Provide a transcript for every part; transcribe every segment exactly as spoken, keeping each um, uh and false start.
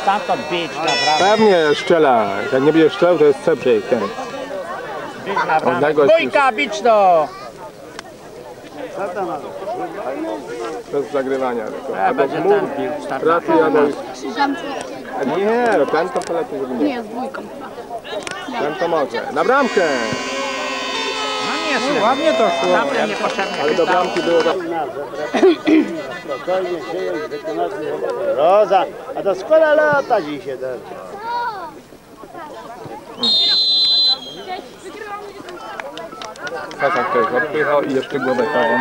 stamtąd bić, naprawdę. Pewnie strzela. Jak nie będzie strzelał, to jest ceprzej ten. Bić naprawdę. Dwójka, bić to! Bez zagrywania. Ja będzie ten bił. Raczej albo... Krzyżanki. Nie, no ten to polepiej, żeby nie. Nie, z dwójką chyba. Ten to może. Na bramkę! No nie, no, ładnie to szło. Tamten niepotrzebnie. Ale do bramki było... Spokojnie siedzieć, wykonać robotę. Roza, a to skoro lata dzisiaj. Kasak też odpychał i jeszcze głowę kawą.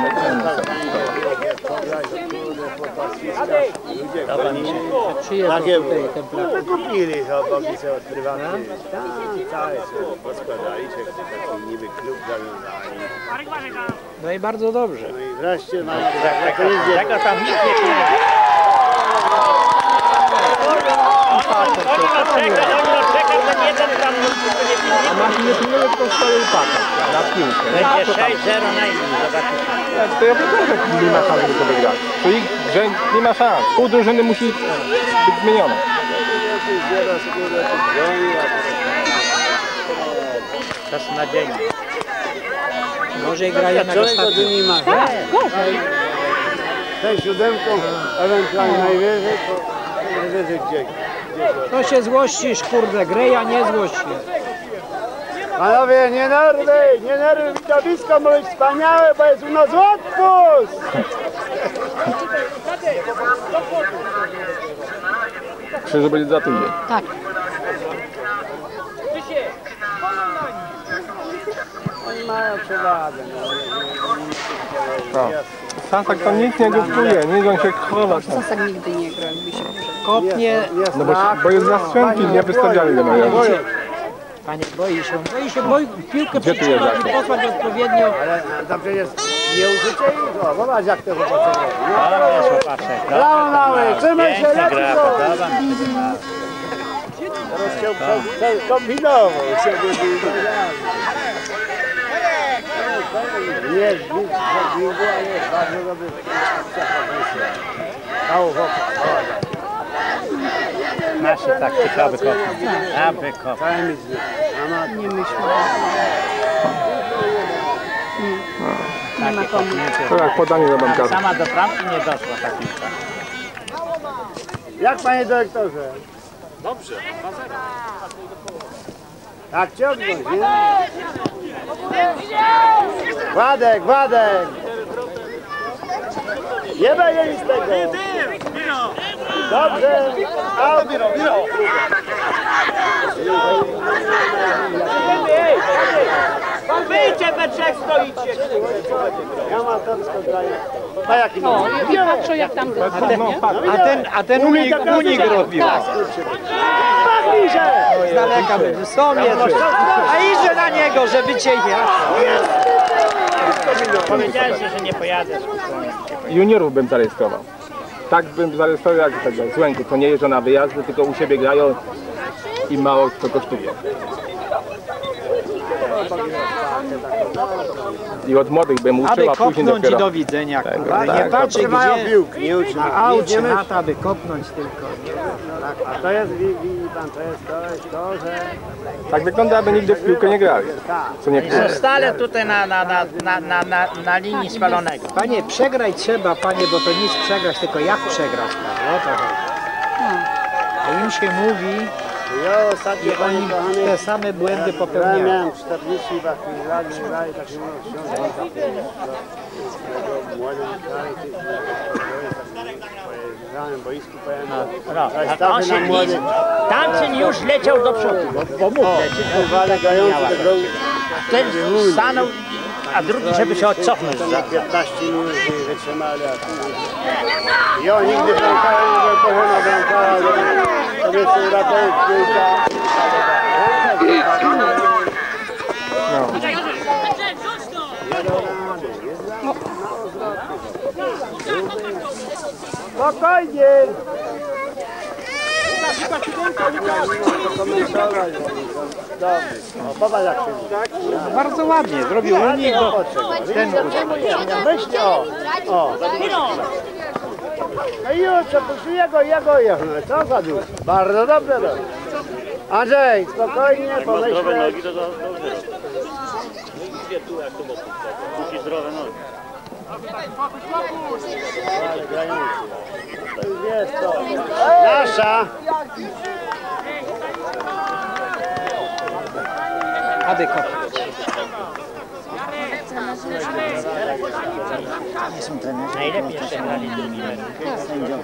Takie kupili chłopaki sobie od prywatnej. Tam całe sobie poskładali się, taki niby klub zawiązali. No i bardzo dobrze. No i wreszcie mamy Tego tam nikt nie czuje. A masz nie pilnuje tylko stary upaka na piłkę. Będzie sześć zero na innym, zobaczycie. To ja wiem, że nie ma szans, żeby wygrać. To ich, że nie ma szans. Pół drużyny musi być zmienione. Czas nadziei. Może grają na ostatnim. Nie ma. Tej siódemką, ewentualnie najwyżej, to najwyżej gdzieś. To się złościsz, kurde, Greja nie złości. Panowie, nie nerwy, nie nerwy, widowisko może być wspaniałe, bo jest u nas odpust! Krzyżu będzie za tydzień. Tak. Oni mają przewagę. No. Sasak to nic nie gustuje, nie on się chowa. Sasak nigdy nie gra, jakby się Kopnie. No bo, bo jest zastrzępki, nie wystawiali go na jawie. Panie, boi się, boi się, boi piłkę Gdzie ty przytrzymać jedziesz? i posłać odpowiednio. Ale tam przecież nie użycie ich, o, zobacz jak to chłopacze robi. No, jest chłopaczek. Brawo mały, trzymaj się, Pięknie lepiej gra, go! podoba mi się. Teraz chciał kombinował, sobie nie, zbił, zbił, ale jest bardzo dobry. Mało chłopak. Nasze taktyka, aby kopnąć. Aby kopnąć. nie myśli. Nie, nie ma komu. To jak podanie do bramkarza. Sama do bramki nie doszła ta piłka. Jak panie dyrektorze? Dobrze, dwa zero. Tak ciągnąć, nie? Władek, Władek! Nie będzie nic z tego! Dobrze! Out! Wyjdźcie, we trzech stoicie! Ja mam tam skądaję. A jaki no? Nie patrzę jak tam No, patrz. A ten, a ten unik, unik robił. Z daleka będzie sobie. A idzie na niego, żeby cię ja. Powiedziałeś, że nie pojadę. Juniorów bym zarejestrował. Tak bym zarejestrował jak tego z Łęku. To nie jeżdżą na wyjazdy, tylko u siebie grają i mało to kosztuje. I od młodych bym uczył, Aby a później kopnąć i dopiero... do widzenia, Tak, kurwa. tak, Nie patrzy Trzymają gdzie. piłki, nie uczy. Na aucie, na to, aby kopnąć tylko. Tak, a to jest, widzi pan, to jest to, jest to, że... Tak wygląda, aby nigdy w piłkę nie grali. Co nie Są stale tutaj na, na, na, na, na, na, na linii spalonego. Panie, przegrać trzeba, panie, bo to nic przegrać, tylko jak przegrać, prawda? O to chodzi. A im się mówi Ja ostatnio, i panie oni kochany, te same błędy ja popełniają. miałem czterdzieści lat, lat, lat, taki książek, młodym kraju, grałem w boisku, powiem, No, a on się liczy. Tamten już leciał do przodu, bo, bo mógł lecieć. Wale gający do grobu. Ten stanął, a drugi, żeby się odcofnąć. Za piętnaście minut wytrzymali, a tu... Ja nigdy bramkarza nie byłem pochłonął bramkarza, to mnie się uratuje piłka. No. Spokojnie! O, popatrz jak się... Bardzo ładnie, zrobił unik, bo ten Myśli, o! O! No i już, przepuścił go, jego, jego. No co za dużo. Bardzo dobrze robi. Andrzej, spokojnie, pomyślę. nogi, to dobrze robi. Gdzie tu, jak to mocno? Musi zdrowe nogi. Ale grający. To już jest to. Nasza. Aby kopić. Nie są trenerzy. Najlepiej jeszcze grali sędzią.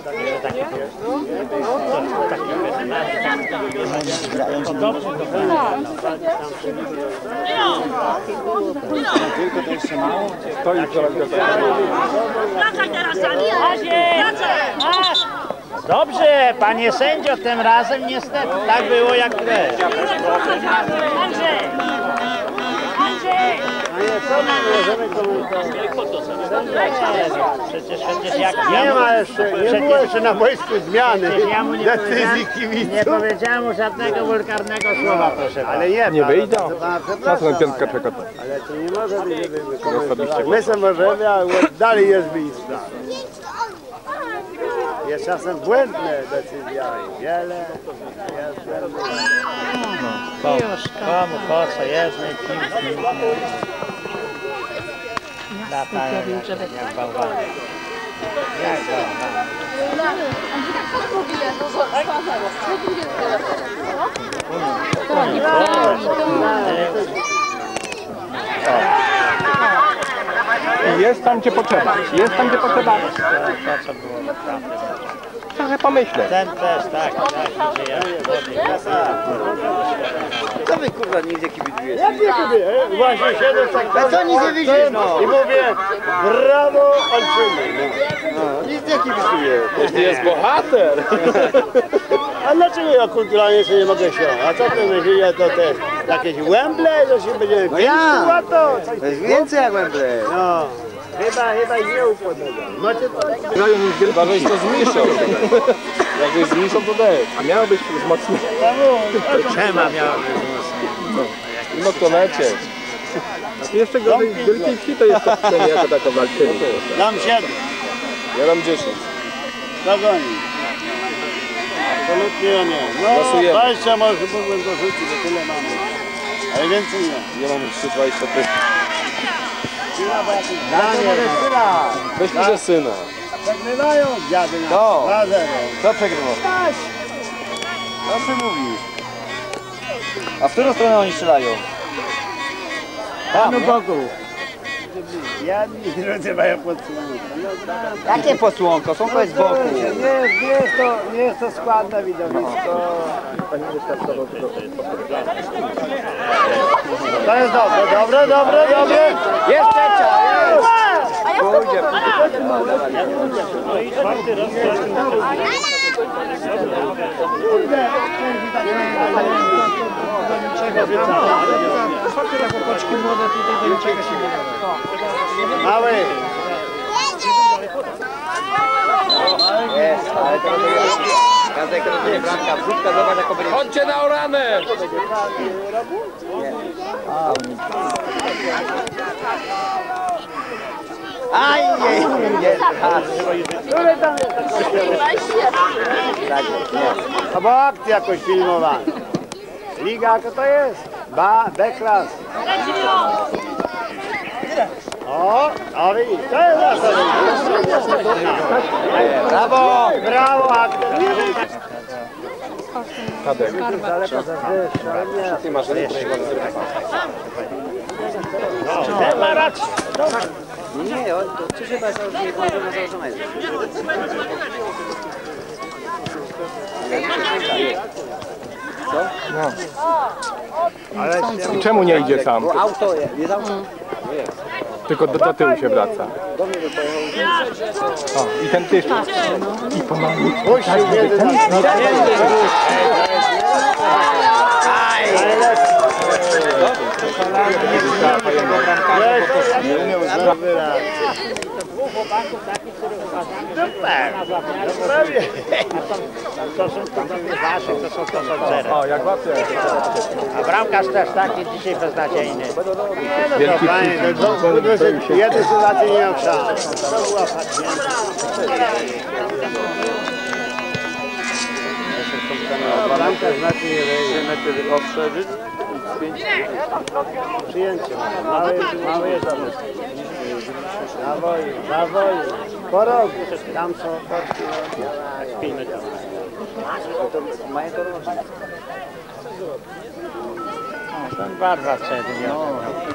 Grają z tylko to jeszcze mało. To już zaraz Dobrze, panie sędzio, tym razem niestety tak było jak grę. A nie, co my możemy komentować? Przecież, przecież jak Nie ma jeszcze, nie było jeszcze na boisku zmiany ja mu nie decyzji powiedziałem, nie kibiców. powiedziałem mu żadnego wulgarnego słowa, proszę pana. Ale nie, Nie pana, wyjdą. to pana Na co przepraszam, na piątkę ale- czeka? Ale to nie może być, żeby Osobiście. komentować. My sobie możemy, ale dalej jest wyjście. Jest czasem błędne decyzje, wiele jest błędnych. Komu, po co, jednej piłki. Latają jak, jak bałwany. Jak bałwany. I jest tam, gdzie potrzeba. Jest tam, gdzie potrzeba. To, co było naprawdę. Trochę pomyślę. Ten też, tak, tak, że ja Co wy kurwa nigdzie kibicujecie? Jak nie kupię? Właśnie siedzę tak. A co nic nie widzisz, no? I mówię, brawo Olczyny. No, nic nie kibicuję. Jest bohater. A dlaczego ja kulturalnie sobie nie mogę siąść? A co ty myślisz, że to też jakieś Wembley, że się będziemy No ja. to? To jest więcej jak Wembley. No, chyba, chyba nie upodobam. Macie to? Grają już wielko. Żeś to zmniejszał. Jakbyś zmniejszał, to daj. A miało być wzmocnienie. Czema miała być mocno. No to lecieć. A jeszcze go tej wielkiej wsi to jest to przynajmniej jako taka walczyli. Dam siedem. Ja dam dziesięć. Dogoni. Absolutnie ja nie. No, Głosujemy. dwadzieścia może mógłbym dorzucić, bo tyle mamy. Ale więcej nie. Ja mam trzy dwadzieścia pięć. Daniel, Weźmy ze syna. przegrywają dziady na To. dwa zero. Co przegrywał? Co ty mówisz? A w którą stronę oni strzelają? Panu Bogu. Jedni i drudzy mają podsłonkę. No tak. Jakie posłonko? Są to jest z boku. Nie jest, nie jest to, nie jest to składne widowisko. To jest dobre, dobre, dobre, dobre. Jest trzecia, jest! Pójdzie. Mały. Jest, ale to nie jest. Każdej, kto będzie bramka, wrzutka, zobacz jak będzie. Chodźcie na oranę! Aj, nie, nie, Który tam jest? To była akcja jakoś filmowana. Liga, jaka to jest? Ba, B-klas. O, a widzisz, to jest nasza liga. Brawo! Brawo, akcja. Tadek. Daleko za wyższe, ale nie. Ty masz rękę. Ten ma rację. Nie, on to czy chyba założenie, założona, założona jest. Co? No. Ale I czemu nie idzie sam? Bo auto jest, jest auto. Tylko do, do tyłu się wraca. O, i ten tyś. I pomału. puścił między nami. Nie umiał znowu raz. Dwóch chłopaków takich, których uważamy, że Super. no prawie. W stosunku do tych waszych to są to są zero. O, jak łapie. A bramkarz też taki dzisiaj beznadziejny. Nie no Wielki to fajnie, to piłkarz. dwóch, jednej sytuacji nie miał szans. To była pacjenta. też metr nie trzy metry ostrzeżyć i pięć. przyjęcie. Małe, małe jest tam. Dawaj, dawaj. Po rogu. Tam są korki. pięć metrów. Mają to robić. Ten barwa wtedy nie no.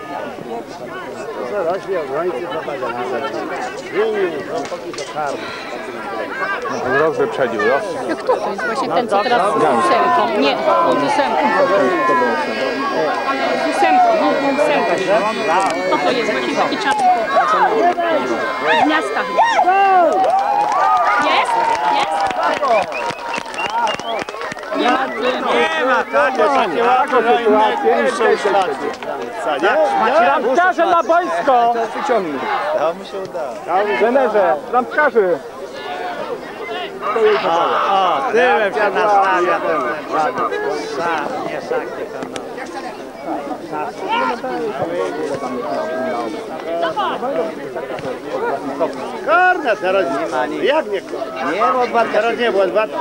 To rośnie obrońcy zapadania. Zmienił, to póki to karmy. No, Roz wyprzedził, roz. A kto to jest właśnie ten, co teraz z ósemką? Nie, z ósemką. Ale z ósemką, no, ósemką. Kto to jest? Jakiś taki czarny kot. Z miasta chyba. Jest? Jest? Nie ma? Nie ma, takie takie ładne sytuacje. Trampkarze na boisko! Wyciągnij. To mu się uda. Trenerze, trampkarzy! O, tyłem się nastawia ten szach, nie szach, tylko no. Karne teraz nie ma. Jak nie karne? Nie ma odbarka. Teraz nie, bo odbarka.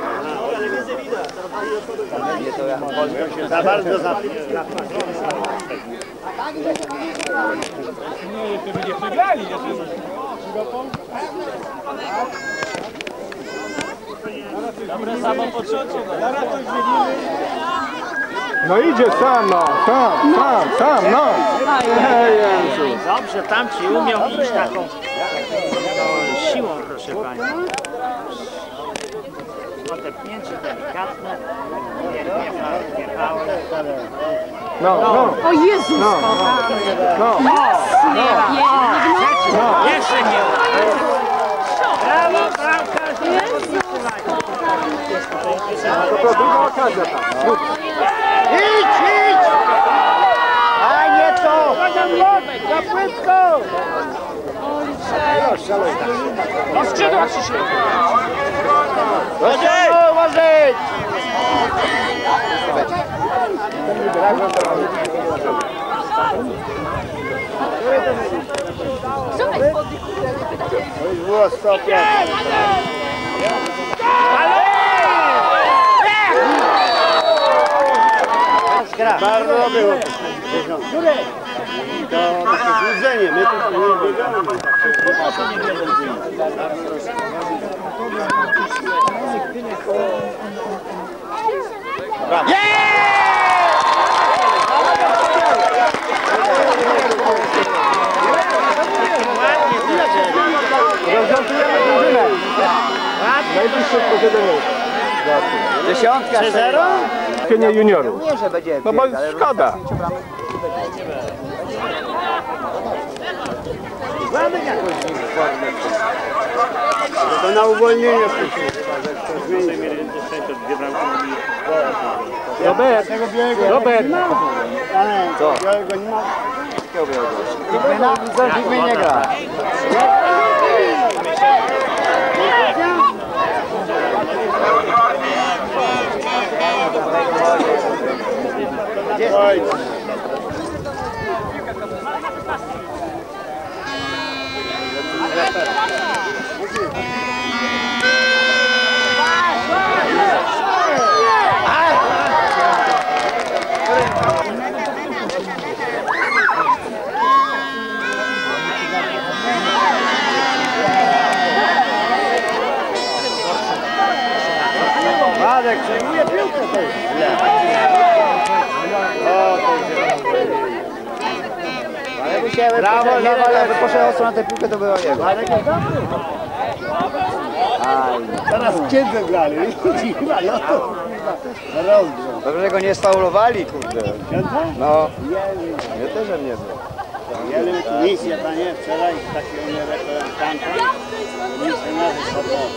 Nie, to ja się za bardzo za... No idzie sam, no, sam, sam, sam, no! Ej, Jezu. Dobrze, tamci umią iść taką no, siłą, proszę pani. Odepnięcie delikatne, nie, nie, nie małe. No, no, O Jezus! no, no, Nie, no. Jeszcze nie. Brawo, bramkarz! To to druga okazja tam. Idź, idź! A nie to! Za płytko! Na skrzydła ci się! Uważaj! Uważaj! To już było sto procent. Bardzo było. To takie złudzenie, my tu nie biegamy. Rozwiązujemy drużynę. Najbliższe posiedzenie. Dziesiątka trzy zero? Kupienie juniorów. Nie, że będzie No bo bieg, ale szkoda. Mamy jakąś formę. To na uwolnienie później. Robert, Robert. Co? Białego nie ma. Pigmena? Pigmen nie gra. Oj. Wadek przejmuje piłkę, to jest źle. O, to jest źle. Brawo, brawo, jakby poszedł ostro na tę piłkę, to była jego. Wadek jest dobry. Teraz kiedy grali? Grali o to. Rozgrzał. Dobrze, że go nie sfaulowali, kurde. Księdza? No, ja też bym nie był. Mieli tu misję, panie, wczoraj takiego reprezentanta. Misję nawet sobotę.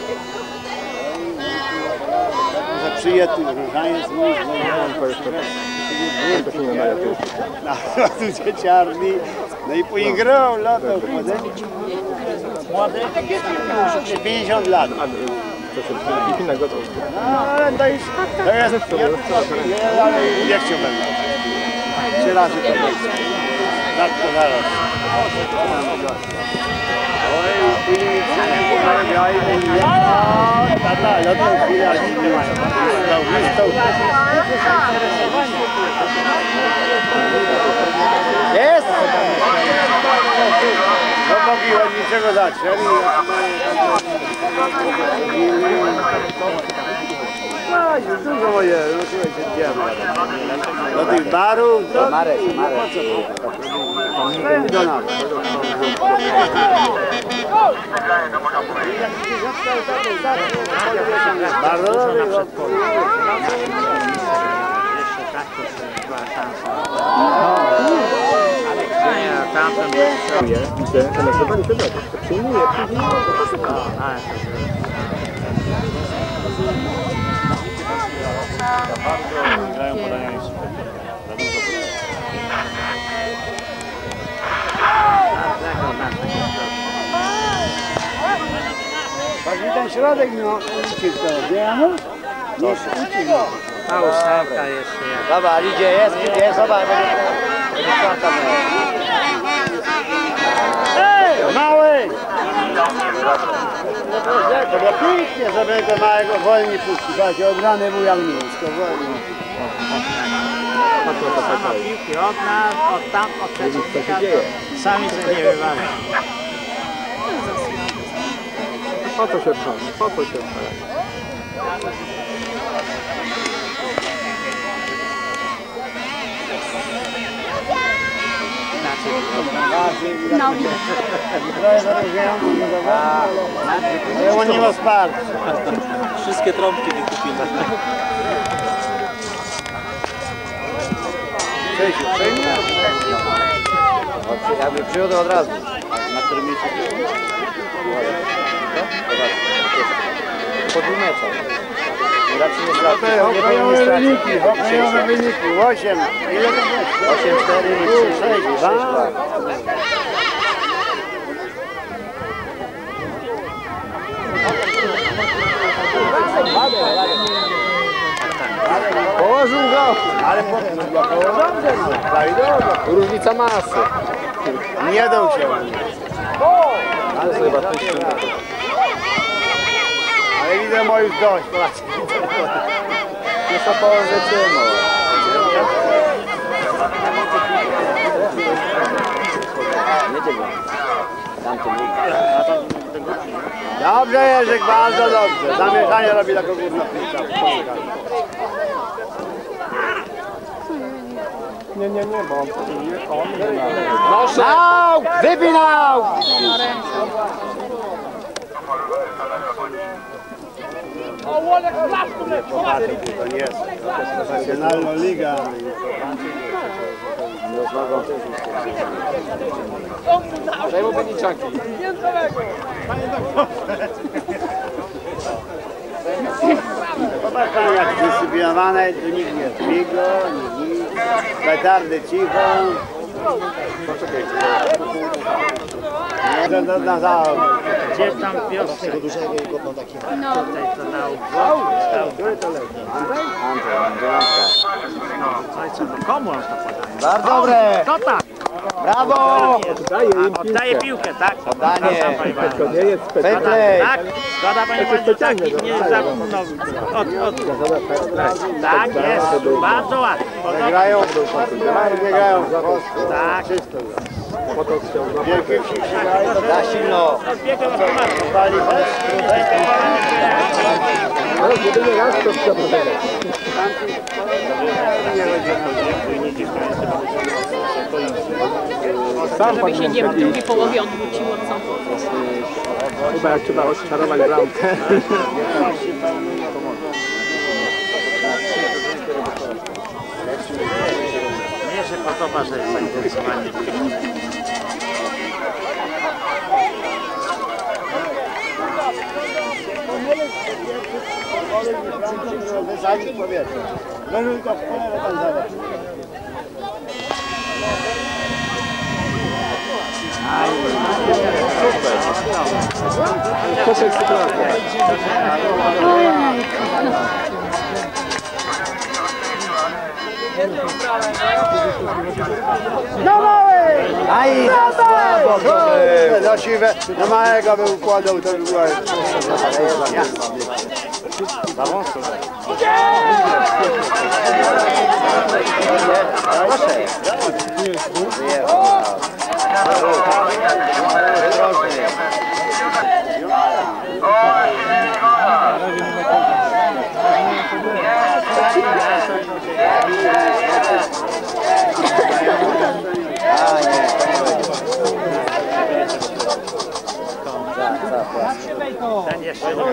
Że przyjęty różaniec z nich, no tu dzieciarni, no i poigrał latał. Młody? pięćdziesiąt lat. Coś innego to. No ale to jest, to jest, ja, ale nie chciałbym. Trzy razy to jest. Tak to zaraz. Oj, i ja i tak, no to chwilę, ale nie mają. Jest! No mogli od niczego zacząć. No, już dużo moje, no słuchajcie, idziemy. Do tych barów, do... Marek, Marek. No do nas. Bardzo dobrze. Widzę, to nazywanie tego. Przyjmuję, przyjmuję. Grają podania już super. Za dużo Patrz mi ten środek, no. Uciek to, nie? Nie, uciek. Ta ósemka jeszcze jak. Dobra, idzie, jest, jest, zobacz, będzie czwarta miała. Ej, mały! No to było pięknie, żeby tego małego wolniej puścić. Słuchajcie, obrany był jak mięsko, wolniej. Sama piłki od nas, od tam, od przeciwnika, to sami sobie nie wywali. Po co się pchać? Po co się pchać? No. Trochę zarozumiałem, ale on nie ma wsparcia. Wszystkie trąbki wykupili. Przejdzie, przejdzie. Jakby przyjął od razu. Na którym miejscu po dwóch meczach. Raczej nie stracił. Nie powinien Hokejowe stracić. wyniki, hokejowe wyniki. osiem. Ile to jest? osiem cztery trzy sześć. Położył go! Ale po blokowo dobrze, no. Prawidłowo. Różnica masy. Nie dał się. Ale chyba to jest Ale widzę moich dość, Polacy. Nie są położyczyno. Nie dziewięć. Tamty był. Dobrze, Jerzyk, bardzo dobrze. Zamieszanie robi taką górną piłkę. Nie, nie, nie, bo on on. Proszę! Wypinał! To nie jest. Profesjonalna liga. Przejmu Beniczanki. Popatrz pan, jak zdyscyplinowane, tu nikt nie zbigo, nikt nic. Petardy cicho. Nie, to na załóg. Gdzie tam wiosce? Tego dużego i godną takiego. No. Tutaj to dał głowę. Który to leży? Andrzej, dziewiątka. No i co, no komu on to podaje? Bardzo dobre! To tak! Brawo! Daje im Oddaje piłkę, tak? Danie. To nie jest Fair specjalne. play. Tak, zgoda panie Władzy, tak, i nie za, no, od, od, tak jest, bardzo ładnie. Podobnie. Grają, biegają. Tak, Wielkie wsi przydają. Za silno. odbiegam automatycznie. Pali No, jedynie raz to trzeba powiedzieć. Sam Żeby się nie w taki, drugiej połowie odwróciło, co? chyba jak trzeba odczarować bramkę. Mnie się podoba, że jest zainteresowanie. wysadzić powietrze. No tylko w pole tam zadać. Poszedł sytuacja. No mały! Aj, za słabo! No siwe, no małego by układał, to by było... Za wąsko. Proszę. Ten jeszcze nie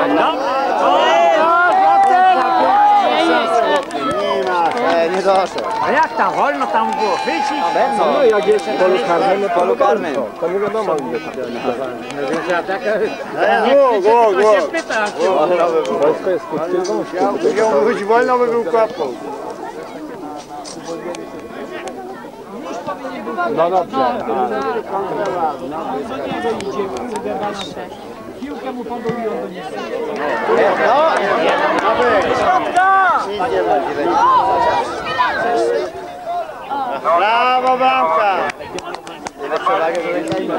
E, nie doszło. A jak tam wolno tam było chwycić? No jak jest w polu karnym, no Polu karnym. to, to nie wiadomo ile tam. No więc ja taka... Go, go, go. się spyta. Wojsko jest krótkiego. Musiał być wolno, by był klapką. No dobrze. Piłkę mu podłują do niego. Brawo, bramka! Tyle przewagę, że nie zajmę.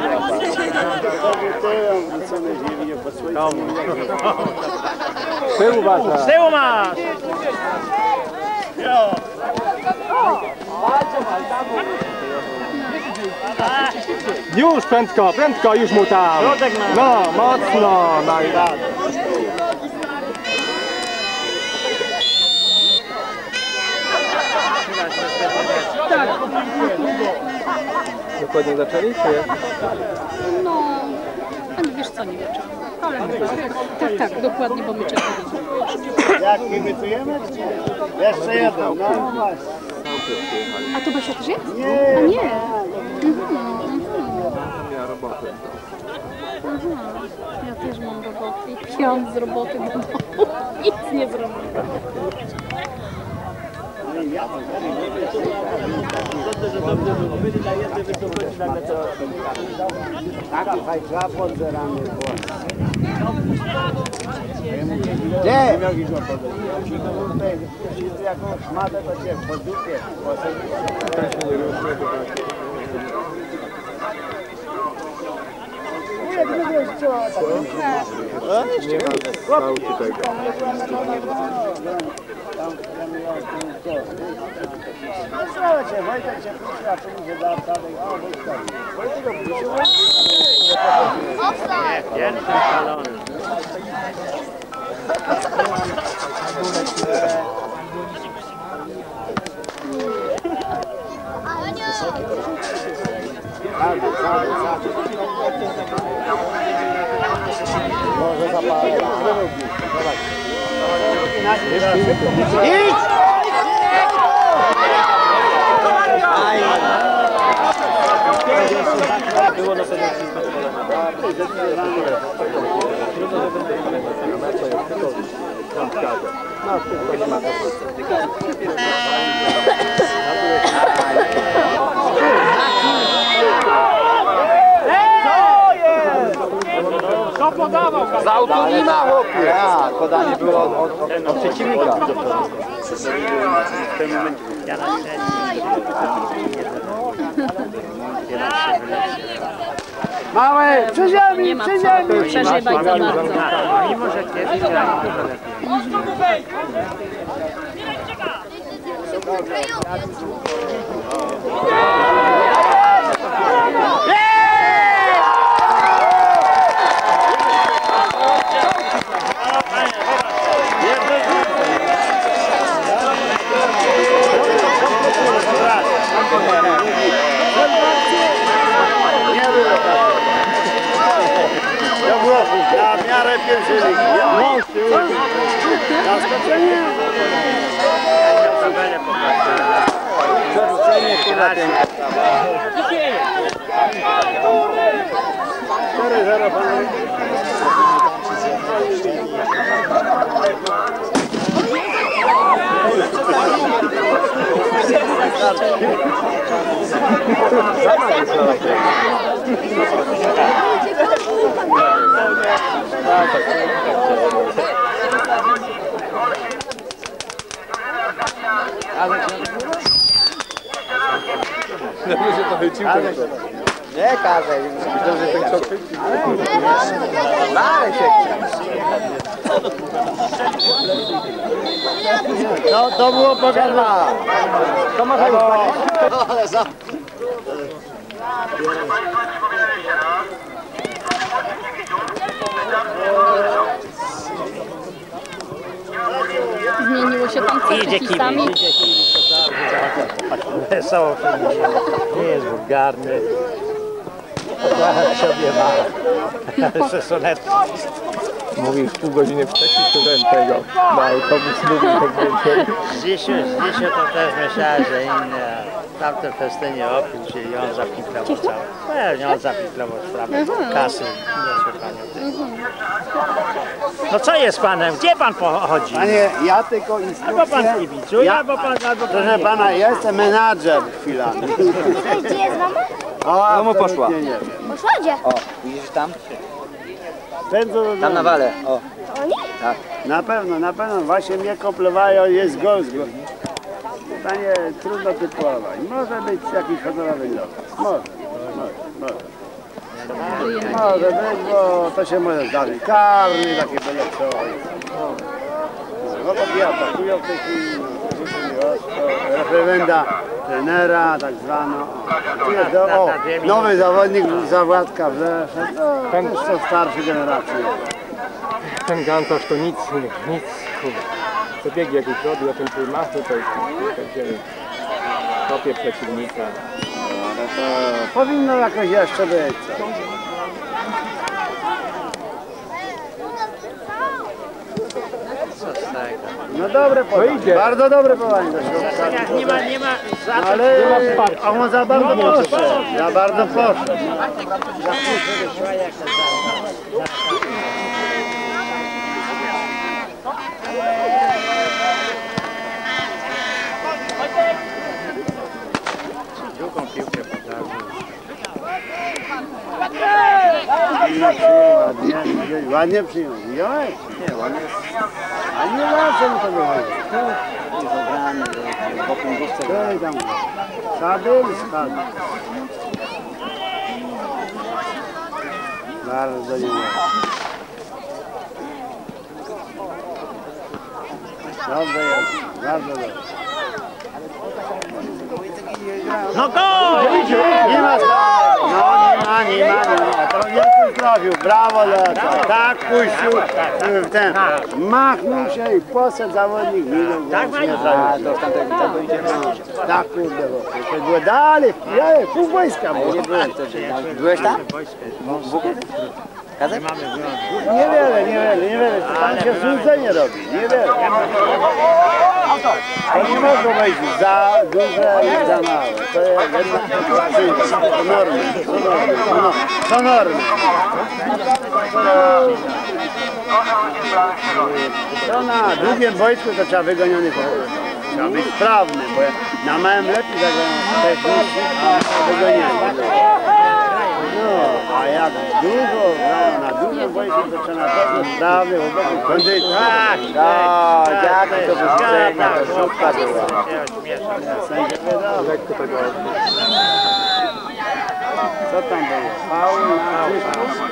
Ty uważaj. Z tyłu masz! Już prędko, prędko, już mu tam. No, mocno. No i tak. Dokładnie zaczęli, czy? No, a nie wiesz co, nie wiem czemu. Ale tak, tak, dokładnie, bo my czekaliśmy. Jak kimitujemy? Jeszcze jeden, no właśnie. A tu Basia też jest? Nie. A nie. Mhm, Miała robotę. mhm. Ja też mam robotę i piąt z roboty do domu. Nic nie zrobiłam. Tak, słuchaj, trzeba podzeramy włos. Nie! Nie miał ich odpowiedzieć. Jeśli jakąś szmatę, to cię po dupie. Nie, nie wiesz co, tak Nie ma stału tutaj. Proszę cię, Wojtek cię puści, a później się da wtedy. O, Wojtek. Nie, pierwszy szalony. Może zapalę. Idź! Było na pewno No, tylko nie ma. Kto podawał? Z autu nie ma, chłopie. Ja, podanie było od, od, od, od przeciwnika. Małe, przy ziemi, Nie ma przy co ziemi! przeżywać za bardzo. Mimo, że kiedyś grałem trochę lepiej. Ja było na miarę pierwszej ligi. Zaskoczenie. Zarzucenie kulatem. cztery zero panowie. Dobrze, to wycił. Nie każę. Dobrze, ten kto chwycił. Dalej się. To, to było pokazane. To może już ale za... Zmieniło się tam co Idzie z kiwi, sami. idzie kiwi, to wesoło się nie jest wulgarny. Trochę sobie ma. Jeszcze sonetki. Mówisz pół godziny wcześniej, student tego na autobus mówił tak wiecie. Zdzisiu, Zdzisiu to też myślała, że inne. a Tamte festynie opił się i on zapiplował cały. Pewnie on zapiplował sprawę kasy. Nie panią. No co jest panem? Gdzie pan pochodzi? Panie, ja tylko Albo instrukcję. pan kibicuje, Ja- albo pan... Albo pan Proszę nie. pana, ja jestem menadżer chwilami. Gdzie jest mama? O, Domu poszła. absolutnie nie wiem. Poszła gdzie? O, widzisz tam? Pędzą do Tam domu. na wale. O, Oni? Na pewno, na pewno. Właśnie mnie koplowają, jest gość. Panie, trudno typować. Może być jakiś honorowy lokal. Może, może, może. Może być, bo to się może zdarzyć. Karny, takie byle co. No bo ja atakują w tej chwili. Referenda trenera, tak zwano. Tu jest do, o, nowy zawodnik Zawładka Wrzeszek. No, też to starszy generacji. Ten gancarz to nic, nie, nic, kurde. Co biegi jakieś robi, a ten trójmach tutaj, tutaj wzięli. Kopie przeciwnika. Ale to powinno jakoś jeszcze być. Co? Co z tego? No dobre podanie, idzie. bardzo dobre podanie do środka. Jak nie ma, nie ma za to, Ale nie ma wsparcia. on za bardzo poszedł. Za bardzo poszedł. Drugą piłkę podawał. Ładnie, ładnie przyjął. Widziałeś? Nie, ładnie. A nie zawsze mu to wychodzi. jest ograny, wokół główce. Ej tam. Sadyn, sadyn. Bardzo nie Dobrze jest, bardzo dobrze. No go! Nie ma sprawy. No nie ma, nie ma, nie ma. To Jezus zrobił. Brawo Leo. Tak puścił w ten. Machnął się i poszedł zawodnik. Minął. Tak, nie Maniu? zrobił. To w tamtego widzę, idziemy. Tak kurde, bo to było dalej. Ja, pół wojska było. Nie byłem wtedy. Byłeś tam? Kazek? Niewiele, niewiele, niewiele. Tam się złudzenie robi. Niewiele. To nie mogą wejść za duże i za małe. To jest jednak to normy. To normy. To normy. To na długim wojsku to trzeba wygoniony położyć. Trzeba być sprawny, bo na małym lepiej zagrają technicznie, a wygoniony. No, a jak dużo grają na dużym wojsku, to trzeba na pewno sprawny, bo kondycji. Tak, Tak, jak to wyzwolenia, to żółtka była. Sędzia wiadomo. Lekko tego Co tam było? Faul na Krzysztof.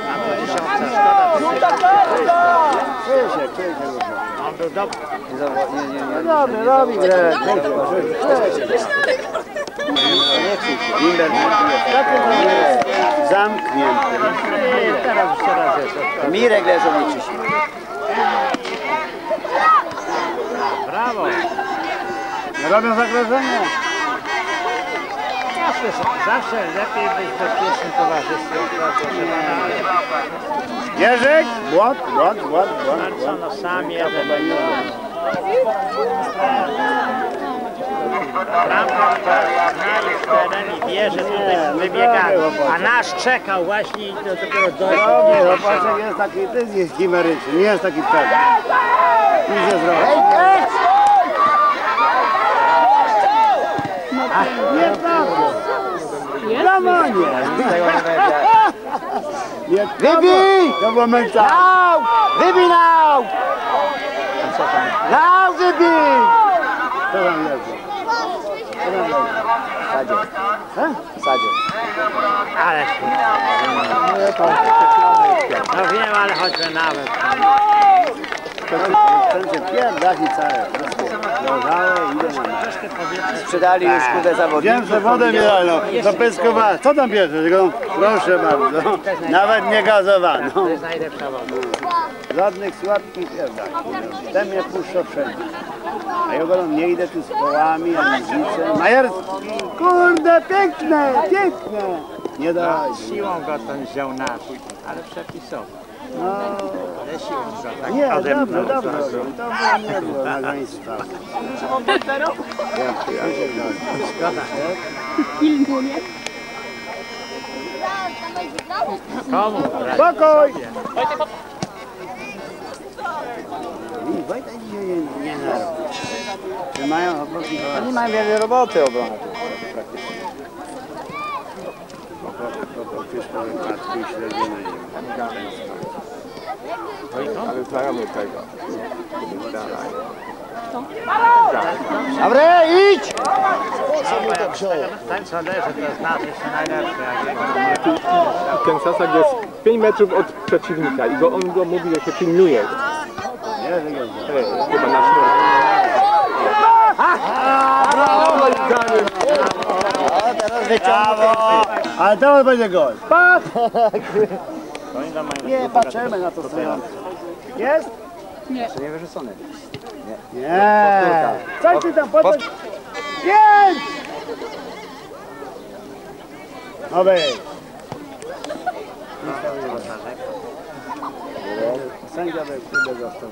Krzysiek, Krzysiek. On był dobry. Nie, nie, nie. No dobry, robi grę. Nie Krzysiek. Imber jest zamknięty. Teraz już teraz jest. Mirek leżą nie Krzysiek. Brawo. Nie robią zagrożenia. Zawsze, zawsze lepiej być w bezpiecznym towarzystwie, proszę pana, ale Jerzyk, błot, błot, błot, błot. co no sam jeden. Bramka zna już teren i wie, że tutaj wybiega, a nasz czekał właśnie i to dopiero dojdzie. Robi, chłopaczek jest taki, to jest chimeryczny, nie jest taki pewny. Nic nie zrobi. Nie prawda. Brawo, nie. Nie, Wybij! to było męcza. Now! Wybij now! Now wybij! Co tam leży? Co tam leży? Sadzie. He? Sadzie. Ale no wiem, ale choćby nawet. Ten się pierdzi. dachy całe, leżały i idę na mecz. Sprzedali już kurde zawodników. Wziąłem sobie wodę mineralną, do pyskowania. Co tam bierzesz? Tylko, proszę bardzo, nawet nie gazowaną. To jest najlepsza woda. Żadnych słodkich pierdaków. Ten mnie puszcza wszędzie. A ja go nie idę tu z kołami, ani z nicem. Majerski, kurde, piękne, piękne. Nie daj. Siłą go ten wziął na ale przepisowo. No, Ale siłą go tak nie, odepnął. dobrze, dobrze. To było, nie było na granicy. Szkoda. Filmu, nie? Komu? Spokój! I Wojtek dzisiaj nie, nie narobił. Czy mają chłopaki? Oni mają wiele roboty obrony. Wypadku i śledzimy. Ale znajomy tego. Dobre, idź! Ten co leży to jest nasz jeszcze najlepszy. Jak jego Ten Sasak jest pięć metrów od przeciwnika i go, on go mówi, że się pilnuje. Nie, wygląda. Ej, chyba na sznur. Brawo, moim zdaniem! O, teraz wyciągnę. Ale teraz będzie gol. Patrz! Nie, patrzymy na to stojące. Jest? Nie wyrzucony. Nie. Co ty tam potem? Pięć! No weź. Sędzia by kurde został.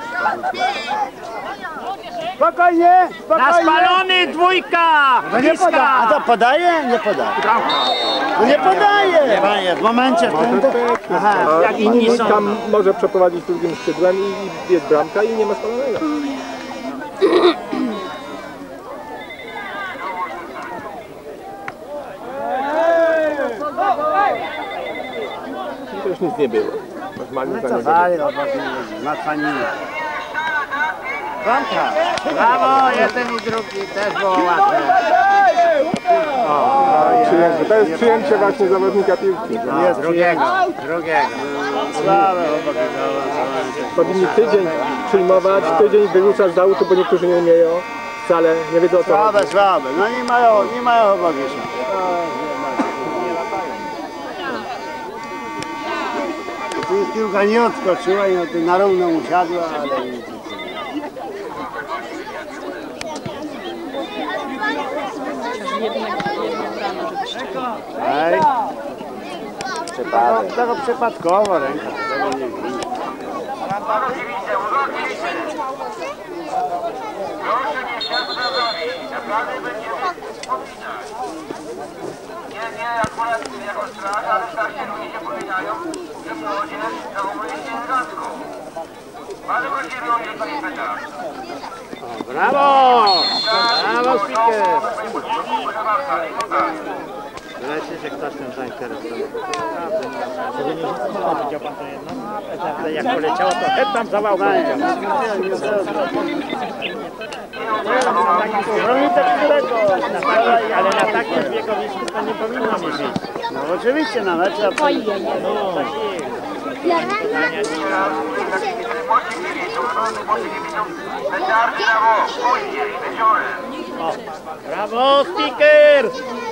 Spokojnie, spokojnie. Na spalony dwójka! No nie poda. A to podaje? Nie podaje. No nie podaje. Panie, w momencie w tym... Aha. A inni tam może przeprowadzić drugim skrzydłem i jest bramka i nie ma spalonego. To już nic nie było. Normalnie Co dalej, matwanina. Bramka. Brawo, jeden i drugi też było ładne. Przyjęcie. To jest przyjęcie właśnie zawodnika piłki. No, drugiego, drugiego. Słabe chłopaki. Powinni tydzień przyjmować, tydzień wyrzucać z autu, bo niektórzy nie umieją. Wcale nie wiedzą o co chodzi. Słabe, słabe. No nie mają, nie mają chłopaki. Tu piłka nie odskoczyła i na równo usiadła, ale nic. Ej. Przypadek. Tego przypadkowo ręka. Tego nie widzi. Nie, nie, akurat jako straż, ale starsi ludzie powiedziają, że młodzież zachowuje się elegancko. Bardzo prosimy o nie pamiętać. Brawo! Brawo, Spiker! Wydaje się, ktoś tym zainteresował. Widział pan to jedno? Ale jak poleciało, to het tam zawał poleciał. Ale na takim biegowisku to nie powinno mieć miejsca. No oczywiście na meczu. Brawo, Spiker!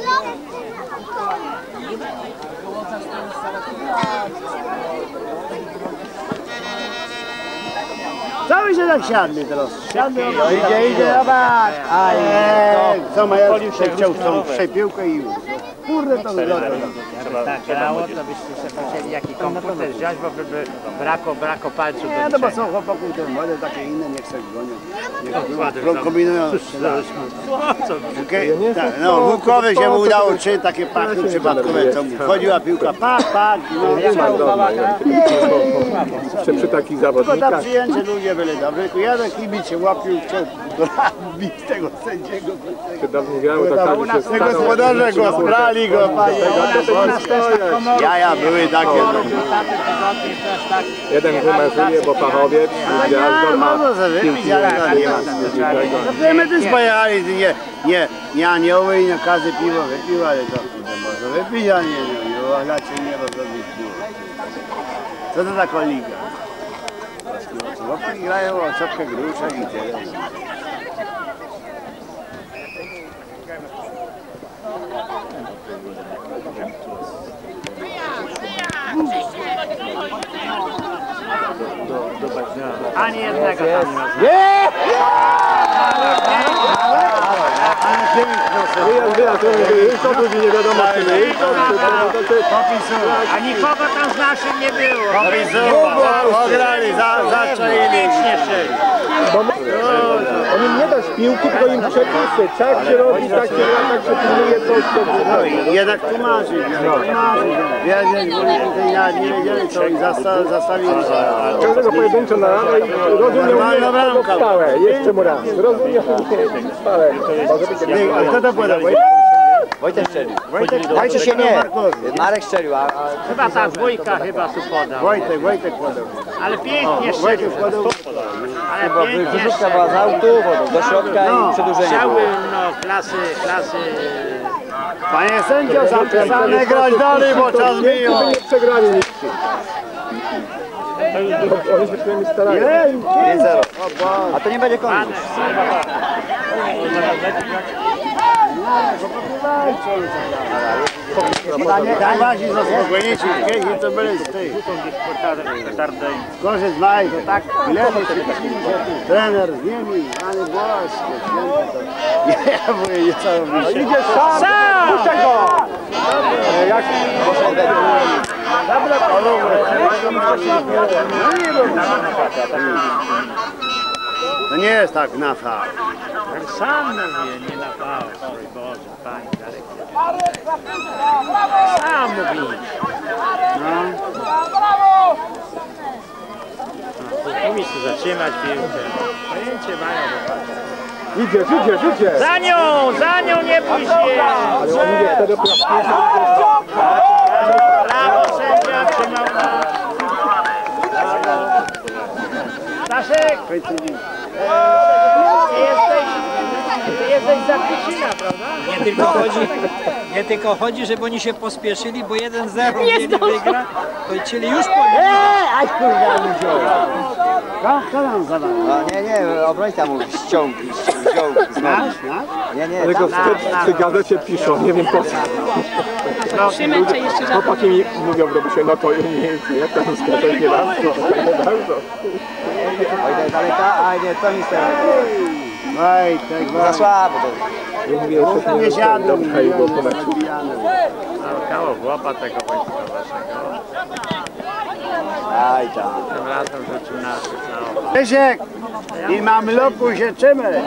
Co wy się tak siadli teraz? Siadli, No idzie, idzie, zobacz. Aj, co mają chciał tą przepiłkę i już. Kurde to wygląda. Tak grało, to byście sobie musieli jaki komputer wziąć, bo by, by brako, brako palców do Nie, no bo liczenia. są chłopaków te młode, takie inne, niech sobie gonią. Niech kombinują strzelać. Okej, tak, no Łukowi się mu udało trzy takie pachny przypadkowe, co mu wchodziła piłka, pak, pak, no Nie ma domu. Jeszcze przy takich tylko tam zawodnikach. przyjęcie ludzie byli dobrzy, tylko jeden kibic się łapił, chciał bić tego sędziego. Czy dawniej grało, to każdy się Tego starał. gospodarze go sprali go, panie. Jaja były takie. Jeden wymarzyje, bo fachowiec, gwiazdą, Można a sobie wypić, piłki ale to nie ma. nie My też pojechali, nie, nie, nie anioły i na każde piwo wypił, ale to można wypić, a nie, nie, nie uważacie, nie rozrobić piwo. Co to taka liga? Chłopaki grają o czapkę gruszek i tyle. Ani jednego tam nie Nie! Co tu nie wiadomo, czy my? A nikogo tam z naszym nie było. Ograli, zaczęli. Wiecznie szeli. On im nie da piłki, tylko im przepisy. Tak się robi, tak się gra, tak się pilnuje, coś to Jednak tłumaczy, tłumaczy. Wiedzieć, bo tutaj ja nie wiedzieli, co i zasta, zastawili się. Każdego pojedynczo na ranę i rozumiał nie stałe. Jeszcze mu raz. Rozumiał nie stałe. Może być Nie, a kto to podał? Wojtek strzelił. Dajcie się nie. Marek strzelił, a... a... Chyba ta dwójka chyba tu podał. Wojtek, Wojtek podał. Ale pięknie strzelił. Wojtek podał. Ale pięknie Wyrzutka była z autu, do środka i przedłużenie Strzały, było. no, klasy, klasy. Panie sędzio, zapisane grać dalej, bo czas miją. nie przegrali nikt. Oni się przynajmniej starają. pięć zero. A to nie będzie koniec. Tam wasi zaspokojeni ci i to byli z tych. Korzy znaj, to tak lepiej trener z nimi, ale boskie, święte to. Ja mówię, nie cały się. Idzie sam! Sam! Puszczaj go! Jak... To nie jest tak na fakt. Sam mówię, nie na fałsz. Boże, Panie, Darek. Sam mówi. No. Umiesz tu zatrzymać piłkę. Pojęcie mają. Idziesz, idziesz, idziesz! Za nią, za nią nie pójść się. Ale on idzie wtedy praktycznie. Brawo, sędzia trzymał nas. Staszek! Ty jesteś, ty jesteś za Kwiecina, prawda? Nie tylko chodzi, nie tylko chodzi, żeby oni się pospieszyli, bo jeden zero mieli wygrać, to chcieli już powiedzieć. Aj kurwa, wziął. Co nam zadał? A nie, nie, obrońca mówi, ściągi, ściągi, znowu. Nie, nie, Ale go tam, w tej gazecie piszą, nie wiem po co. Przymęczę jeszcze za Chłopaki mi mówią, robi się, no to nie, jak tam skazać nie bardzo, nie bardzo. Oj, daleka, a nie, to mi stara. Wojtek, Za Wojtek. słabo to. Ja mówię, jeszcze Nie siadł. hej, bo po meczu. Kało chłopa tego Wojtka waszego. Aj tam. Tym razem rzucił naszych na oba. Krzysiek, i mam lopu się czymy.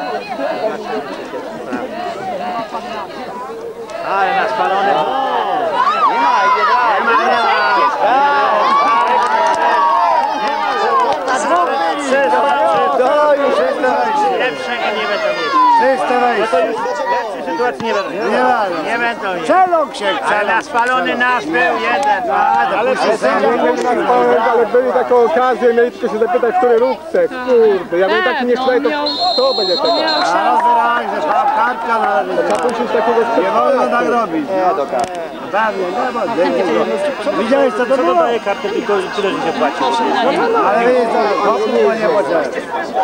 Ale na spalony. Nie ma, idzie dalej. To już jest to. Lepszego nie będą mieć. trzysta wejść. Lepszej sytuacji nie będą mieć. Nie ma. Nie będą mieć. Przeląk się, Ale na spalony nasz był jeden. Ale się sędzia Ale byli taką okazję, mieli tylko się zapytać, który ruch chce. Kurde, ja bym Tak, taki nie no, strzelał, to miał- kto będzie tego? miał A szansę. rozdraj, że tam kartka należy. Trzeba puścić takiego Nie wolno tak robić. Nie, do karty. Pewnie, nie ma. Widziałeś co to było? Daje kartę tylko tyle, że się płaci. Ale wiesz, to komu nie potrzeba.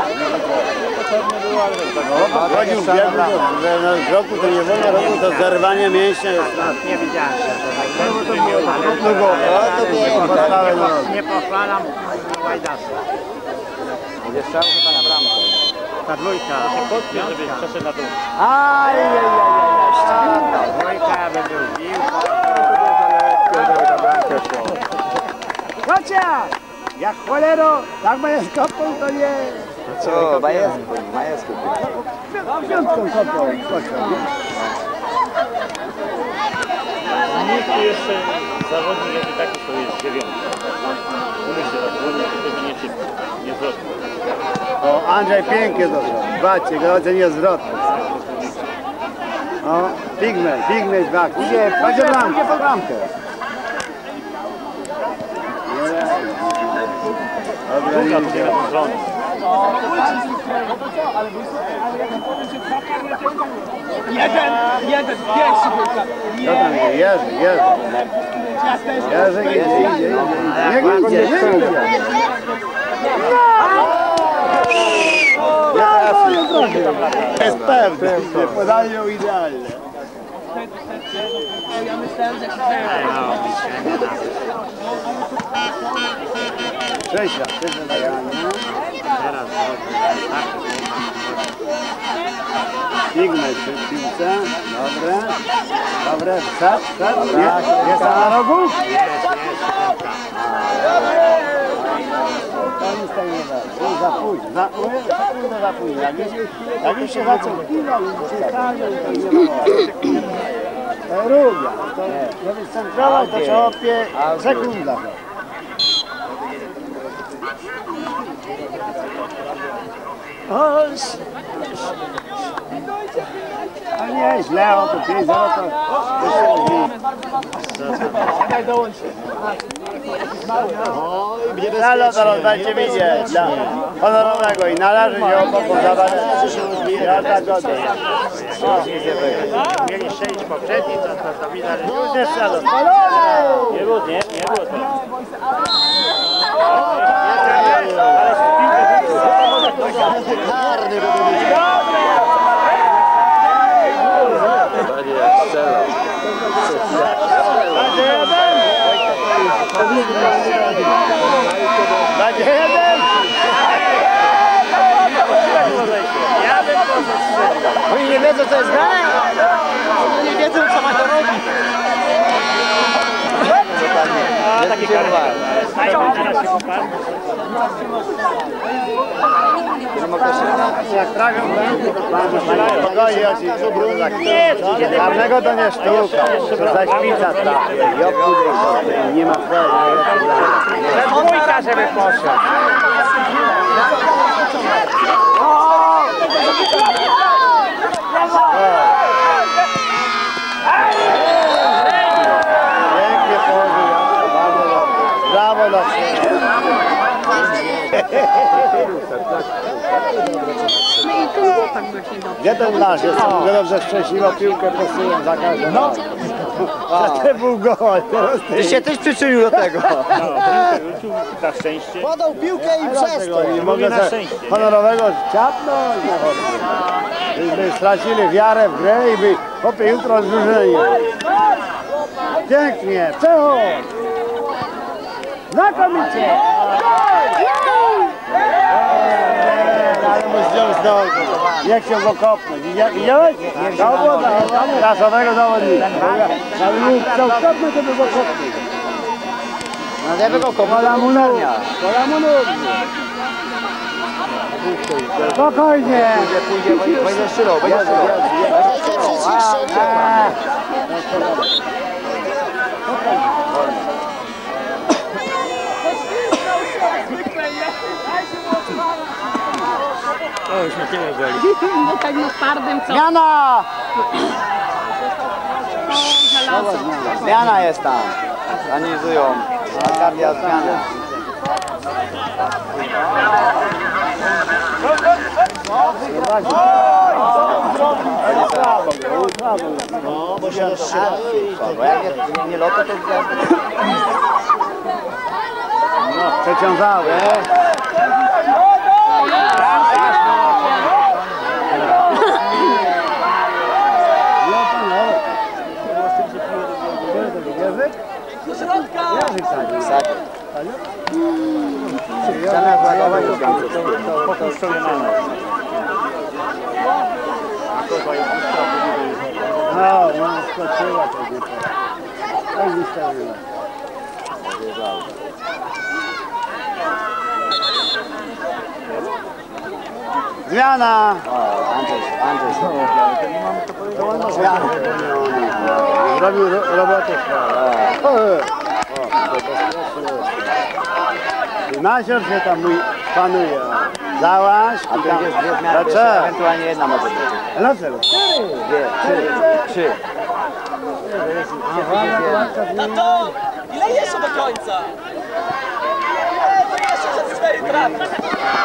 No, chodził w biegu, że na roku to nie wolno roku, to zerwanie mięśnia jest. Nie widziałem się. No bo to było podstawę na nogi. Nie pochwalam Łajdasa. Będzie strzał chyba na bramkę. Ta dwójka. Podpiął, żeby przeszedł na dół. Aj, aj, aj, aj. Dwójka będzie bił. Chodźcie! Jak cholero, tak będzie kopą, to nie. Co, Majewski, Majewski. Piątką kopą. Nikt tu jeszcze zawodnik jako taki to jest dziewiąty. Umie się rozwodnić, tylko nie szybko, nie zwrotnie. O, Andrzej pięknie to zrobił. Zobaczcie, grodzę niezwrotny. O, pigment, pigment brak. Idzie, chodźcie bramkę, po bramkę. Druga tu nie ma tą stronę. Jeden, jeden, pierwszy był tam. Co tam jest? Jerzy, Jerzy. Jerzy idzie, idzie, idzie. Niech idzie, niech idzie. Jest pewne, że podają idealne. Ja myślałem, że Cześć, cześć, Teraz Pigment przy piłce, dobre, dobre, wszedł, wszedł, jest, jest na rogu? jest, jest, siódemka. To nic tak nie da, to za późno, za, sekundę za późno, jak już, jak już się zaczepiwał i czekają, to nie ma to równia, to żeby scentrować, to trzeba opie sekunda. No nie, źle, o to pięć zero to... Ale teraz będzie widzieć dla honorowego i należy się obok zabrać. Ja tak godzę. Mieli sześć poprzedni, to, to, to widać, że Już nie strzela. Nie było, nie, nie było. Będzie jeden! ja bym poszedł strzelił. Oni nie wiedzą, co jest grane? Oni nie wiedzą, co ma to robić. A takie kary. Jak trafią, to spokojnie oczywiście. Dawnego to nie sztuka, to zaśpica trafi. Nie ma sprawy. Dwójka, żeby poszedł. Pięknie położył, bardzo dobrze. Brawo dla siebie. no i ten chłopak właśnie dobrze. Gdzie ten nasz jest? Że dobrze szczęśliwo piłkę posyłem za każdym no. To był gol, teraz ty. Ty się też przyczynił do tego. Na szczęście. Podał piłkę i przestał. Nie mogę na za szczęście, nie? honorowego ciapnąć. By stracili wiarę w grę i by chłopie jutro zdrużyli. Pięknie, przechodź! Znakomicie! Ale mu zdjął z nogi. Nie chciał go kopnąć. Widziałeś? To było dla rasowego zawodnika. Ale nie chciał kopnąć, to by go kopnął. Na lewego kopa Pola mu nogi. Pola mu nogi. Spokojnie. pójdzie, pójdzie, będzie szyrą, będzie szyrą. O, już mnie nie goli. No tak no twardym co? Zmiana! Żelazo. Zmiana jest tam. Analizują. Arkadia zmiana. No, bo się Bo jak nie, nie lotę, to no, przeciągały. Język? Język tak. zamiast zachować to Popuszczony na nas. No, no, skoczyła to dziecko. Tak wystawiła. Zmiana! Andrzej, Andrzej. Zmiana. Zrobił ro robotę. Nasior się tam mój panuje. Załaś A i to tam. jest dwie zmiany, to Dlaczego? ewentualnie jedna może być. Dlaczego? Dwie, trzy, trzy. Tato, ile jeszcze do końca? Ile jeszcze przez cztery trafi?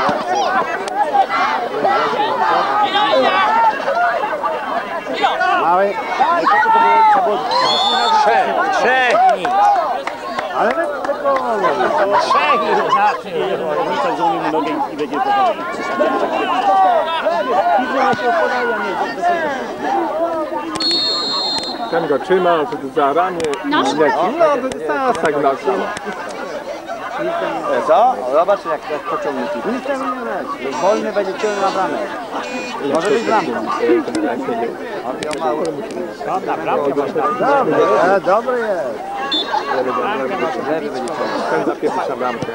Mały. Trzech, trzech nic. Ale wy tylko Trzech ich znaczy. Nie tak złamimy nogę i będzie pochodzenie. Ten go trzyma, to za ramię No. i leci. No, to jest tak na Co? Zobacz jak, jak pociągnie piłkę. Nic tego nie leci. Wolny będzie ciągnął na bramę. Może być bramką. Dobra, bramkę masz tam. Dobry, dobry jest. Lewy będzie ciągnął. Ten zapieprza bramkę.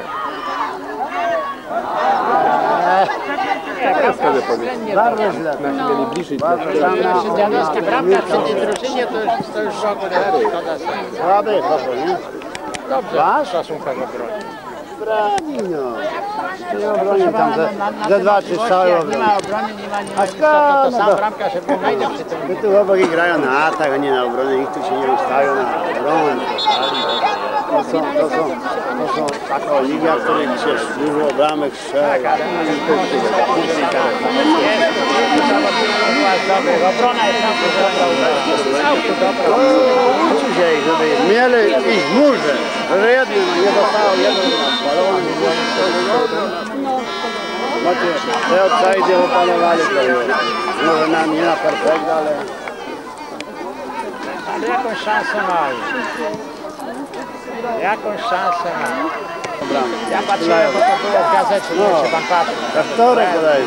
Teraz każdy powie. Bardzo źle. Na chwilę bliżej. Jak się Dziadowska bramka przy tej drużynie, to już, to już w ogóle szkoda sobie. Słaby, chłopie, nie? Dobrze, stosunkowo broni. Broni, no. Nie obroni tam ze, ze dwa, trzy strzały Jak nie obroni. ma obrony, nie ma, nie ma A nic, to, to, to skąd? sam bramka się pomyjdzie przy tym. My tu chłopaki grają na atak, a nie na obronę. Nikt tu się nie ustawią na obronę. To są, to są, to są taka liga, w której się dużo bramek strzela. Obrona jest tam dobra. Uczy się ich, żeby mieli iść w murze. Że jedno nie zostało, jedno spalone. Macie, te obsajdy opanowali to już. Może na, nie na perfekt, ale... Ale jakąś szansę mają. Jakąś szansę mają. Ja patrzyłem, bo to było w gazecie, nie wiem, czy pan patrzył. Na wtorek bodaj.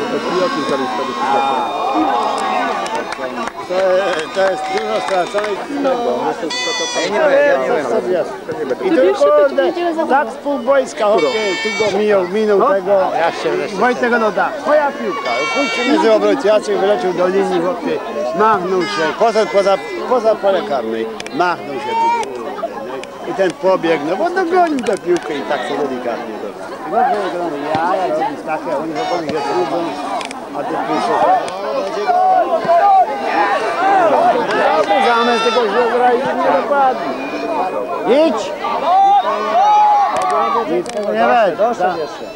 To, to jest dużo straconych. Ja nie wiem, ja nie wiem. I tu kurde, tak z pół boiska, hopie, tu go minął, minął tego. Ja się wreszcie... Wojtek no da, twoja piłka. Pójdźcie między obrońcy, Jacek wyleciał do linii, hopie, machnął się, poza, poza, poza pole karnej, machnął się tu, kurde. No. I ten pobiegł, no bo dogonił tę piłkę i tak sobie delikatnie do. I dobrze wygląda, jaja robisz takie, oni chłopaki się trudzą, a ty piszesz. Zamiast tego źle grać nie dopadli. Idź! Nie weź. Doszedł jeszcze.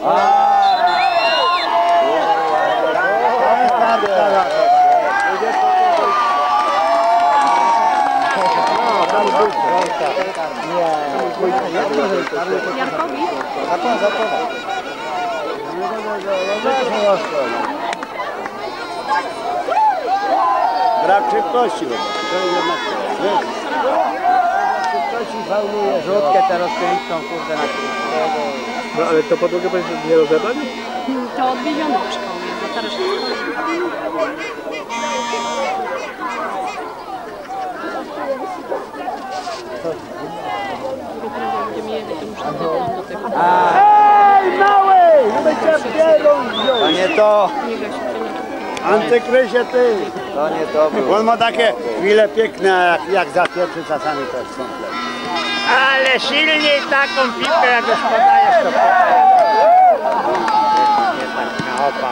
Jarkowi? Zapłon, zapłon. Brak szybkości. Szybkości fauluje. Rzutkę teraz piękną, kurde, na No ale to podłogę będzie nie rozebrać? To odwiedzione w szkole, bo teraz będziemy jechać, to muszę do tego. Ej, mały! Żeby cię pierdol wziął. To nie to, Antykrysie ty. to nie to było. On ma takie chwile piękne, jak, jak zapieprzy czasami też są lepsze. Ale silniej taką piłkę, jak już podajesz, to podajesz. Nie tak na opał.